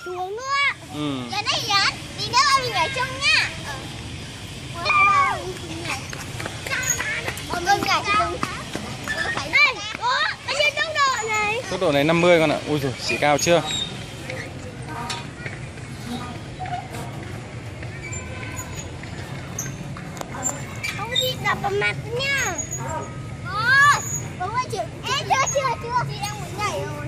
xuống nữa. Giờ đây Yến, tí nữa ba mình nhảy chung nhá. Bọn mình nhảy chung. Đây, đó, ở trên tốc độ này. Tốc độ này 50 con ạ. Ui giời, chị cao chưa? Không có gì đập vào mặt nha. Bố ơi, chị. Ê, chưa. Chị đang muốn nhảy rồi.